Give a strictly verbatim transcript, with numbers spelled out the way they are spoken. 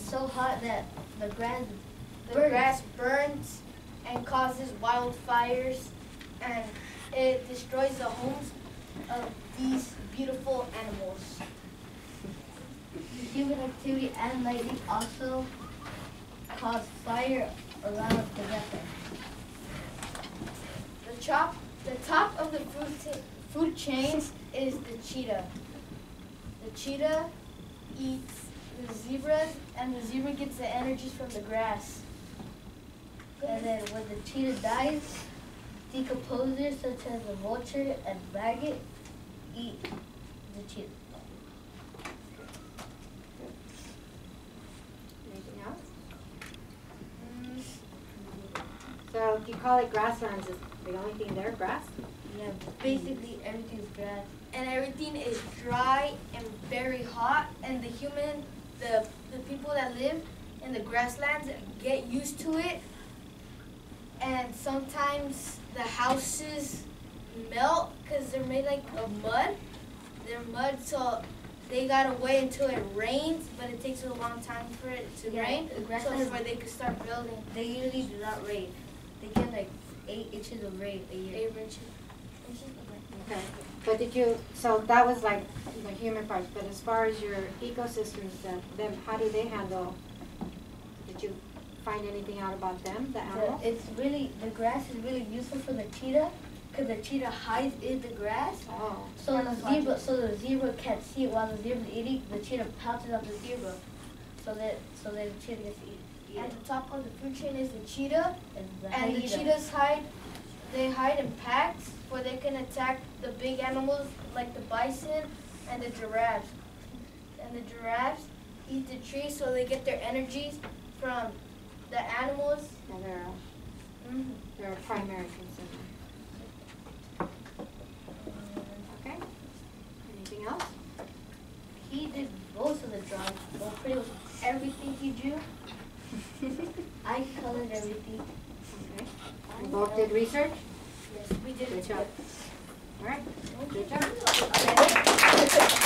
so hot that the grass The burns. grass burns and causes wildfires, and it destroys the homes of these beautiful animals. Human activity and lighting also cause fire around the desert. The top, the top of the food t- food chain is the cheetah. The cheetah eats the zebras, and the zebra gets the energy from the grass. And then when the cheetah dies, decomposers such as the vulture and maggot eat the cheetah. Anything else? Mm, So if you call it grasslands, is the only thing there grass? Yeah, basically everything's grass. and everything is dry and very hot, and the human, the the people that live in the grasslands get used to it, and sometimes the houses melt because they're made like of mud. They're mud, so they gotta wait until it rains, but it takes a long time for it to Yeah, rain, the so grasslands- before they can start building. They usually do not rain. They get like eight inches of rain a year. Eight inches. Okay. But did you, so that was like the human parts, but as far as your ecosystems, then, then how do they handle, did you find anything out about them, the animals? The- It's really, the grass is really useful for the cheetah because the cheetah hides in the grass. Oh, So the zebra, so the zebra can't see it while the zebra's eating. The cheetah pounces on the zebra, so that so that the cheetah gets to eat, eat At it. the top of the food chain is the cheetah, And the, and the hyena. cheetahs hide. They hide in packs where they can attack the big animals like the bison and the giraffes. And the giraffes eat the trees, so they get their energies from the animals. yeah, they're, Mm-hmm. they're a primary consumer. Okay, anything else? He did most of the drawings, well, pretty much everything he drew. I colored everything. Okay, you both did research? Yes, we did Good it job. together. All right, good job. Okay.